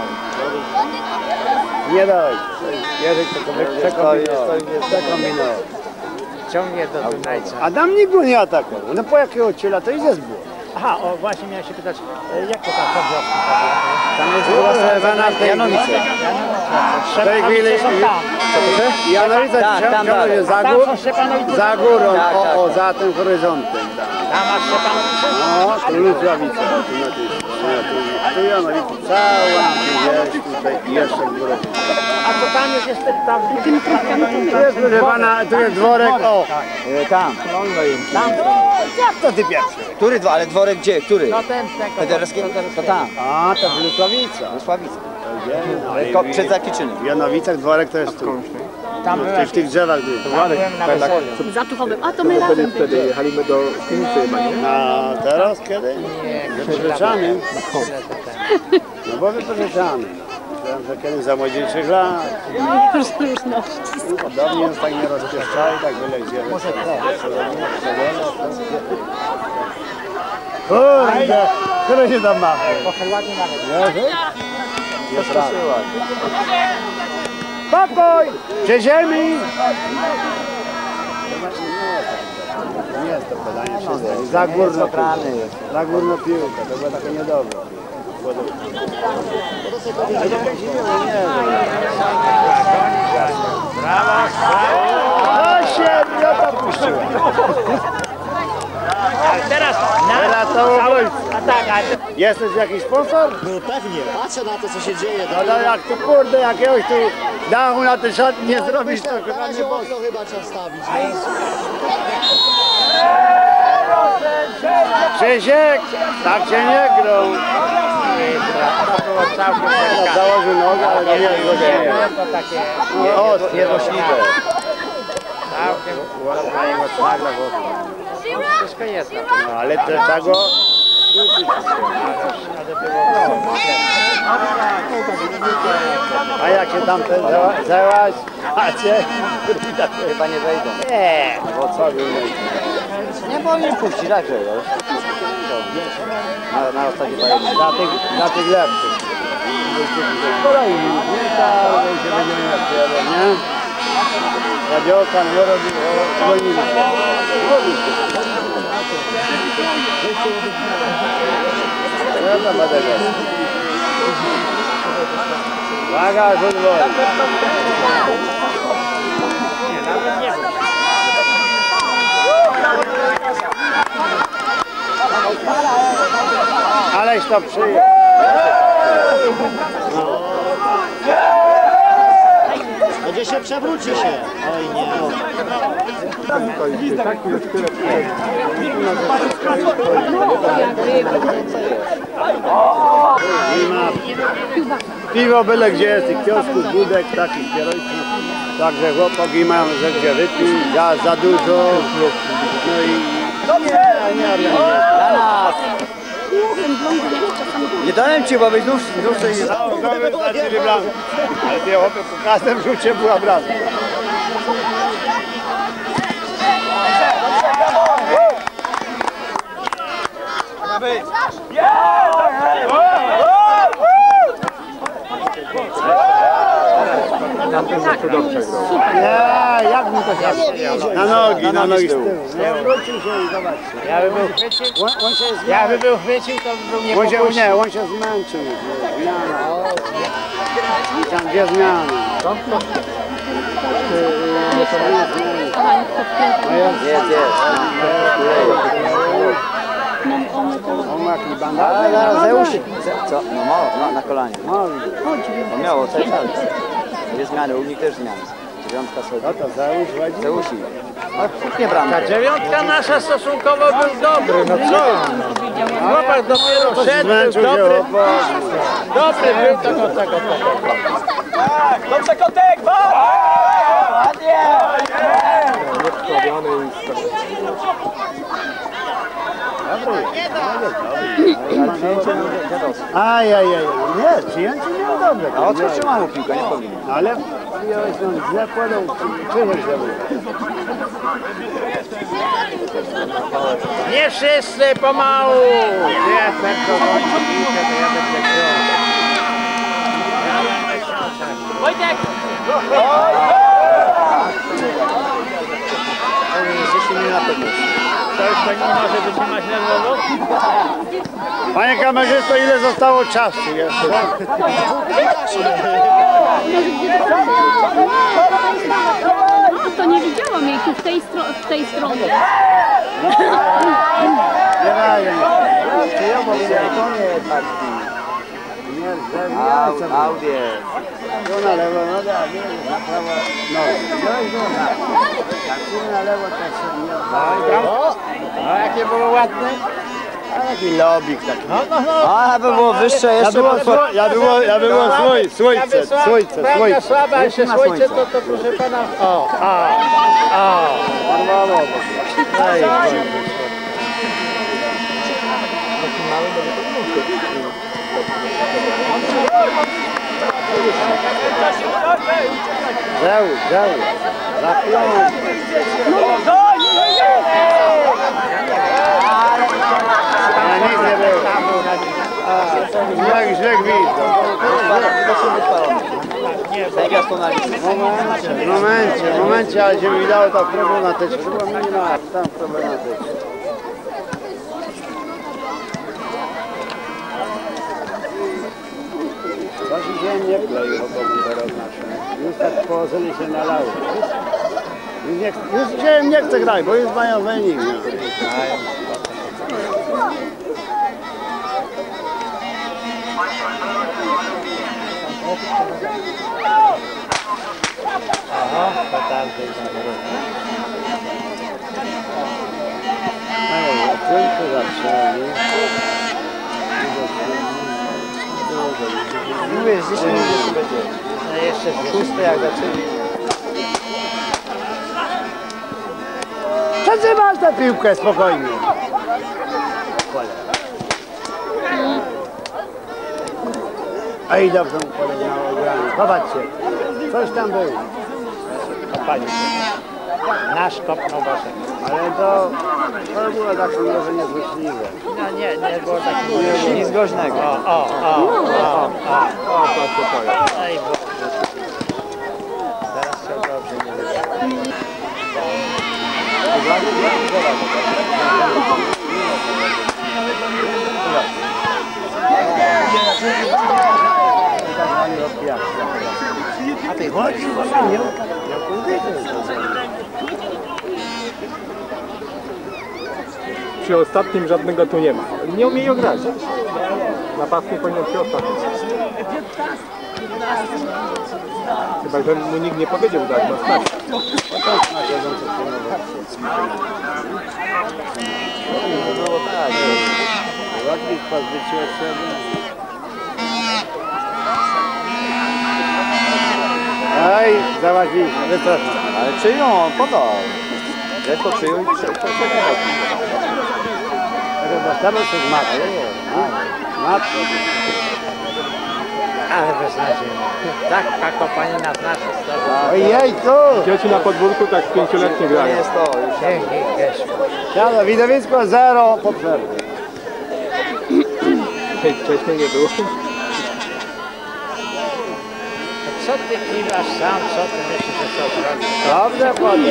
Nie daj. Jerzyk to przekombinował. Przekombinował. Ciągnie do Dunajca. Adam nikt go nie atakował. No po jakiego ciela to i zezbół. Aha, o właśnie miałem się pytać, e, jak to tam Chodrzowski? Tam jest wylosowana w tej Janowice. W tej chwili Janowice Tak, tam dalej. za, Tam gór, są Szczepanowice. za górą, Tak, tak. o, o, za tym horyzontem. Tam. Tam masz Szczepanowice? No, tu Lusławice. Tu, na tej, tu, tu Janowice. Cała jest tutaj i jeszcze w górę. A to tam już jest tam... Tu jest, proszę pana, tu jest dworek, o. E, Tam. Tam, Jak to ty pierwszy? Który dwa, ale dworek gdzie? Który? no ten, tego... Federowski? To tam. A, to w Lusławica. Sławica. Ko- Przed Zakliczynem. W Janowicach dworek to jest tu. Tam W byłem, tych, w tych drzewach były. tam byłem na weselu. Zatuchowym, a to my razem Wtedy, wtedy byliśmy. jechaliśmy do Krynicy chyba, nie? A teraz kiedy? Wypożyczany. No bo wypożyczany. Myślałem, że kiedyś za młodzieńczych lat. Podobnie już tak nie rozpieszczali, tak byle gdzie. Może Kurde, które się tam ma? Trochę ładnie nawet. Jest Spokój! Przy ziemi! Nie jest to podanie wszystko. Za górno piłkę. Za górno piłkę. To było takie niedobre. O się, ja to puściłem. Ale teraz na... Teraz to obrońcy. A tak, a... Jesteś jakiś sponsor? No pewnie, patrzę na to co się dzieje. No, no jak tu kurde jakiegoś tu dachu na ten szat nie zrobisz, to Na chyba nie razie bądź. okno chyba trzeba wstawić. Krzysiek, tak się nie grą. To było całkiem delikatne. Założył nogę, ale nie jest godziny. To takie... O, Niemożliwe. Całkiem... Na jego nagle było... Wszystko jest na no, ale to trzeba go... A jak się tam ten załaś, macie? Chyba nie wejdą. Nie, bo co wy Nie powinien puścić, tak już. Na, na ostatni bajek. Dla tych, dla tych lepszych. Kolejny, nie tak, się będziemy napierał, nie? Radzioka, nie robi, gonimy się. Ja tam będę go. Uwaga, rzut wolny. Nie, nawet nie wiem. Aleś to przyjął. Będzie się przewróci się. Oj nie. Piwo byle gdzie jest, tych kiosków, budek, takich kierowców. Także chłopaki mają, że gdzie wypił, za, za dużo. No i... Nie, nie, nie. Dla nas. Nie dałem ci, bo byś nóż, nóż to jest. No, goły stracili bramkę. Ale ty chłopie po każdym rzucie była bramka. Nie, jak mi to się... Na nogi, na nogi z tyłu. Nie wrócił się i zobaczcie. Ja bym był chwycił, On, on się zmęczył. ja bym był chwycił, to bym nie On się, popuścił. nie, on się zmęczył. Zmiana. Tam gdzie zmiana? Jest, jest. On ma jakiś Ale bandaj? zaraz Zeusik. Co? No mało, na, na kolanie. No miało cały czas. Dwie zmiany, u nich też zmiany. Dziewiątka sobie. No to Zeusz ładzi. Zeusik. Ale nie bramkę. Ta dziewiątka nasza stosunkowo był dobry, no co? Chłopak dopiero szedł, był Zmęczył się dobry. chłopak. Dobry był, tego, tego, tego. Dobrze, kotek, ba! Ładnie! Ajajaj, nie, przyjęcie miał dobre. A od co trzymamy piłkę, nie powinien. Ale przyjąłeś on źle podał, Krzysiek źle był. Nie wszyscy, pomału. Nie, tylko kończy piłkę, to ja będę grał. Wojtek! dziesięć minut na pewno. To już pani nie może wytrzymać nerwowo? Panie kamerzysto, ile zostało czasu jeszcze? No to nie widziałam jej tu w tej, stro w tej stronie. Nie razie. Czy ja mówię, to nie tak. Nie, zawijaj sobie. Audię. Tu na lewo, no da, na prawo, no. No i tu na. Jak tu na lewo, tak się nie O, o, jakie było ładne. A jaki lobik taki. No, no, no. A, by było wyższe Ja jeszcze. było, pod- sło- ja było, ja było słoń, słońce, słońce, Prawda słońce. słaba, a jeszcze Jeszcze na słońce, słońce. to, to proszę pana. O, o, o. Normalno. Ej, Zeus, Zeus. Zapiąć. Ja nic nie było. A, jak źle gwizd. Jak to na liście. W momencie, w momencie, w momencie, ale się widziało tak problematycznie. To była minimalna, tam problematycznie. Właśnie się nie kleił komputer od naszego. Już tak położenie się nalało. Już, nie, już się nie chce grać, bo już mają wynik. Aha, petardy i zabrody. No, okrętkę zatrzymali. Mówię, z dziesięć minut będzie. No jeszcze z Szóste jak zaczęli. Przezywasz tę piłkę spokojnie. Ej, dobrze mu poleciało granie. Popatrzcie, coś tam było. kopali się. Nasz kopnął basen. Ale to, to było takie może niezłośliwe. No nie, nie było takiego. Nic groźnego. O, o, o, o, o. O, patrz, to jest. Ej, Boże. Teraz to dobrze nie wyszło. A ty chodź, nie? Przy ostatnim żadnego tu nie ma. Nie umieją grać. Napastnik powinien przy ostatnim. Chyba, że mu nikt nie powiedział, że tak ma stać. Ładnie pozbycie od siebie. Ej, załatwiliśmy, wycofam. Ale czyją on podał? Jak to czyją i czyją? Teraz to z matką. Matką. Ale beznadziejnie. Tak, kakopanina z naszej strony. Ojej, tu! Dzieci na podwórku tak pięcioletnie To grają. jest to już. Dzięki, Geszku. Siada, widowisko zero po przerwie. Hej, wcześniej nie było. Co ty kiwasz sam, co ty myślisz, że co zrobisz? Dobrze, panie.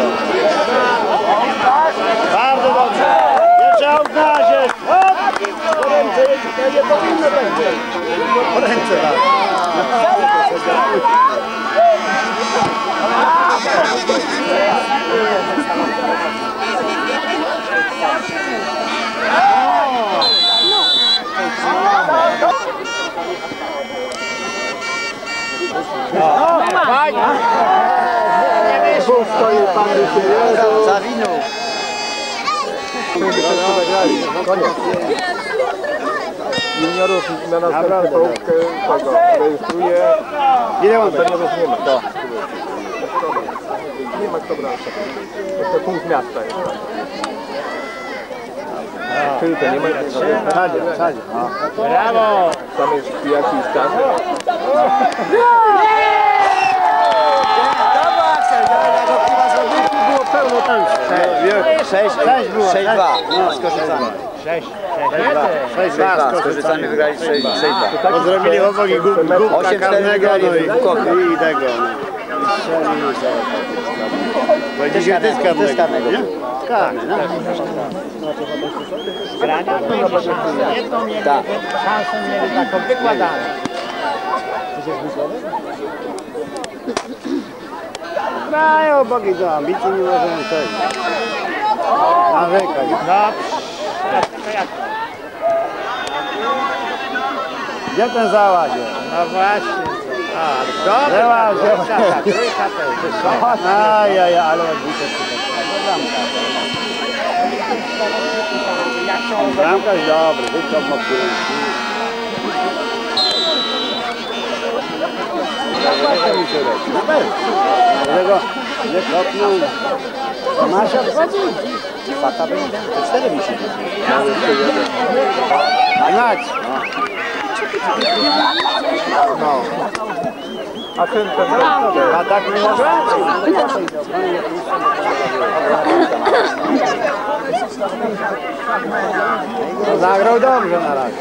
Bardzo dobrze. Jeszcze obnażysz. Po ręce, to nie powinno będzie. Po ręce tak. Tu stoi pan się Jezu. Zawinął. Koniec. Juniorów na następną połówkę tego rejestruje. Ile mam być? Seniorów nie ma. To. Nie ma kto brać. To punkt miasta jest. Czyli to nie ma tego. Sadzie, sadzie. Brawo! Tam jest jakiś tam. Było pełno tam. Sześć, Sześć było. sześć dwa z Koszyczami. Sześć, Sześć dwa dwa. z Koszyczami wygrali sześć dwa. Bo zrobili chłopaki głupka Osiem cztery karnego wygrali no w Bukowie. i, i tego. No. I strzelili sobie. Bo dzisiaj to jest karnego. karnego. Nie? Karny, no. grania mieli szansę. Jedną mieli, Tak. szansę mieli taką wykładaną. Mają bogi do ambicji, nie możemy coś. Nawykać. No, to jak? Gdzie ten załaz jest? No właśnie. A, dobra, Załaz jest. trójka, trójka to jest wysoko. Ajaj, ale odbite się. Bramkarz dobry, wykop mokry. Zapłacę mi się leci, na pewno. Dlatego nie kopnął. Masza wchodzi. Fata będzie, to cztery wisi. A nać. No. A ten, ten, A tak nie może? No, zagrał dobrze na razie.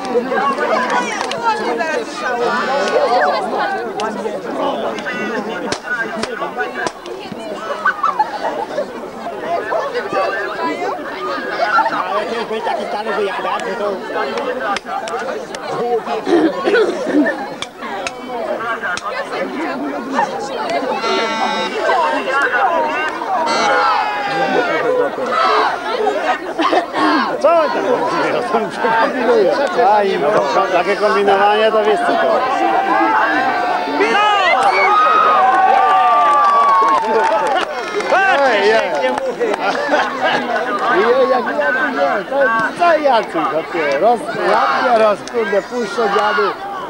Ale to jest taki stary wyjada, to Co on tam kombinuje? On przekombinuje. A im to, takie kombinowanie to wiesz co to. jak Jacuś nie, to jest co Jacuś, chłopie, roz, lapie, roz, kurde, puszczą dziady.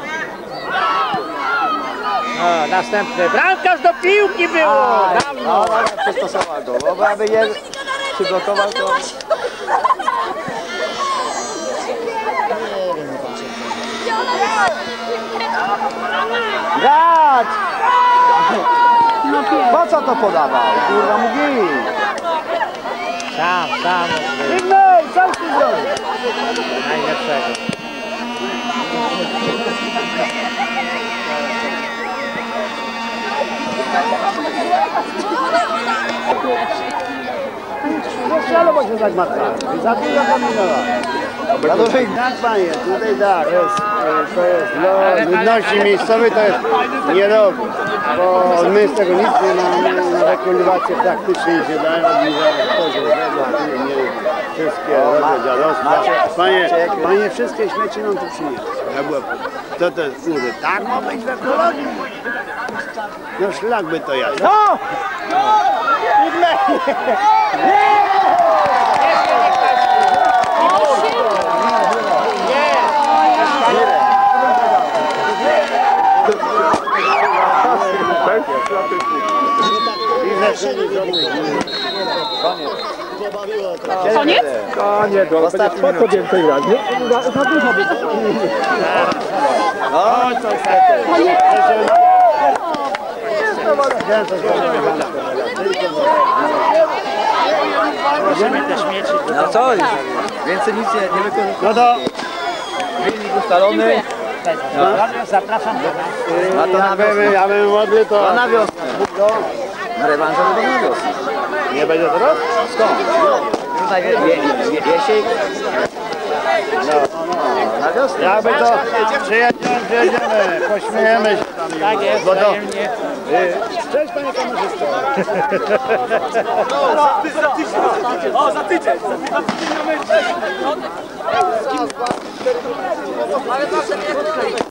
No, następny. Bramkarz do piłki było! No, no, przystosował go, bo aby je przyblokował, to... Grać! Po co to podawał? Kurwa, mówi! Sam, sam. Wygnaj, co ty zrobisz? Najlepszego. No strzelą, bo się zagmatwa. Za dużo kombinować. Za dużo tak, panie, tutaj tak, to jest, to jest dla ludności miejscowej, to jest niedobre. Bo my z tego nic nie mamy, na rekultywację praktycznie się daje, obniżamy poziom wszystkie rodne dziadostwa. Panie, panie, wszystkie śmieci nam tu przyniosą. Co to jest, kurde, tak ma być w ekologii? No szlak by to jasno. No! Koniec? Koniec, bo Ostatni po co więcej grać? Nie? Za, za dużo by to. No, to jest... Możemy te śmieci. No co już? Więcej nic nie, nie wykorzystamy. No to... Wynik ustalony. No. Zapraszam do nas. A to na wiosnę. Ja bym modlił to... A na wiosnę. Na rewanżowy to na wiosnę. Nie będzie teraz? Skąd? Tutaj wie, wie, wie, wiesiek. Na wiosnę. Jakby to przyjedziemy, przyjedziemy, pośmiejemy się tam. Tak jest, Bo to... wzajemnie. Cześć panie kamerzysto. O, za tydzień! Za tydzień mamy... Ale proszę nie